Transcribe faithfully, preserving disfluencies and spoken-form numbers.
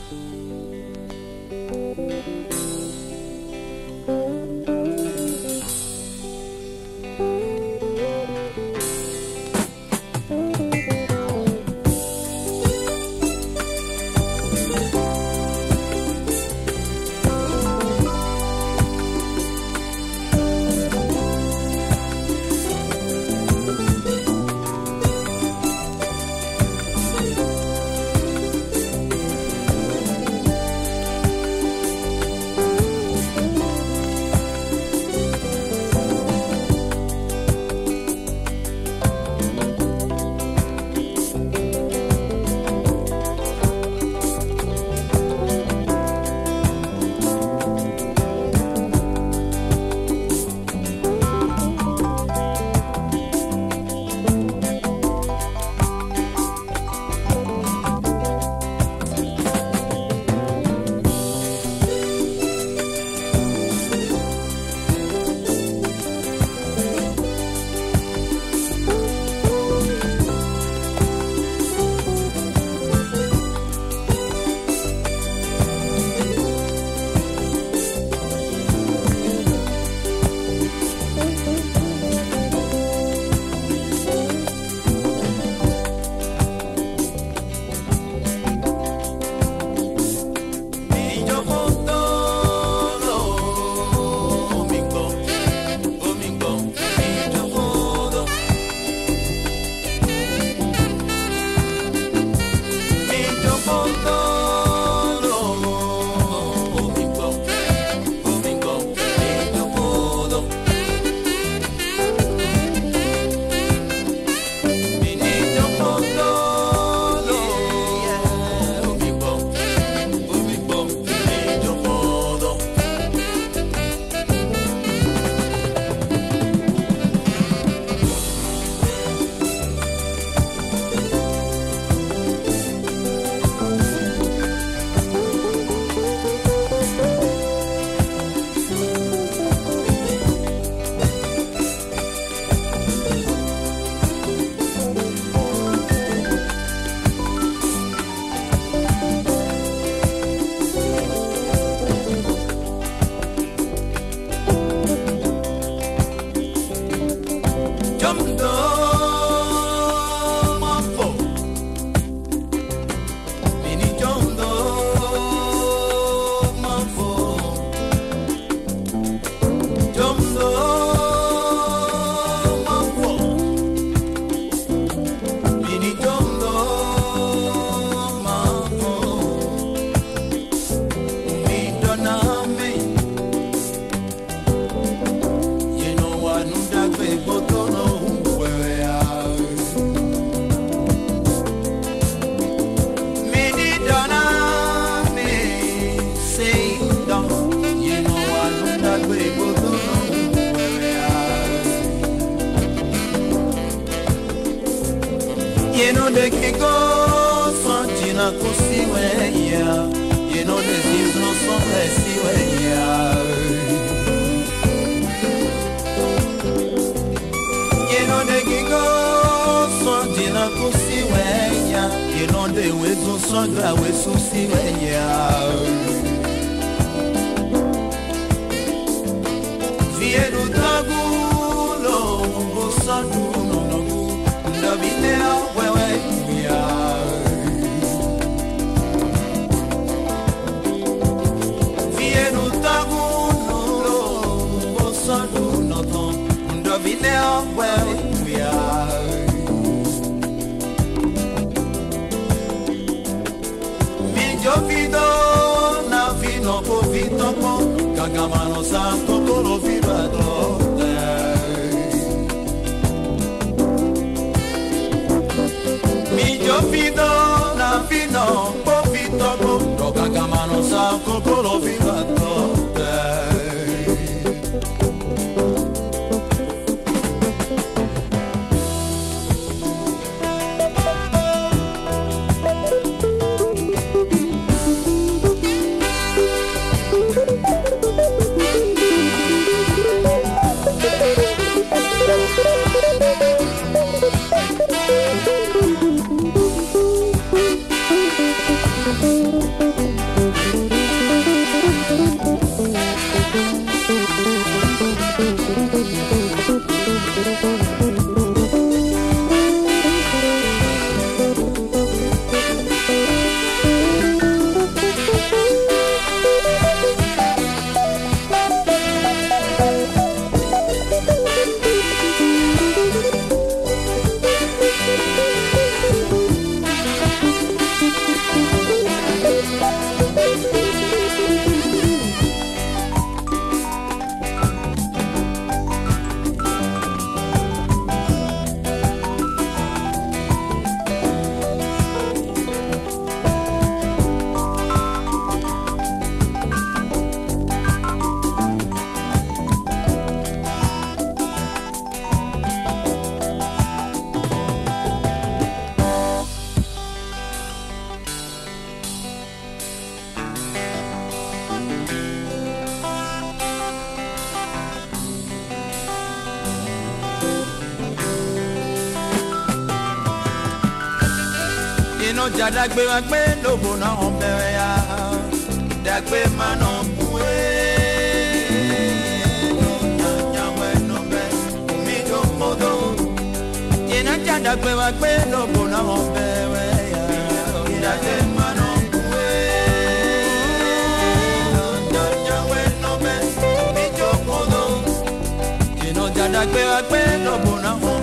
You know the kiko santina kusiwe ya. You know the zins no sombre siwe ya. You know the kiko santina kusiwe ya. You know the wezo sandra wezo siwe ya. Vie do tagulo bosatu no no. Vinea wewe ya Vienu tagulo bosadu no ton ndo vinea wewe ya Minjo vido na vino po vito po Kagamano santo tolo vibado Yo fido na fino po fito po Roga gamano sa kokoro vivato Thank you. no jada gbe wa gbe no bo na on bere ya da gbe ma no buwe no nya we no be mi do modo ina jada gbe wa gbe no bo na on bere ya da gbe ma no buwe no nya we no be mi do modo ina jada gbe wa gbe no bo na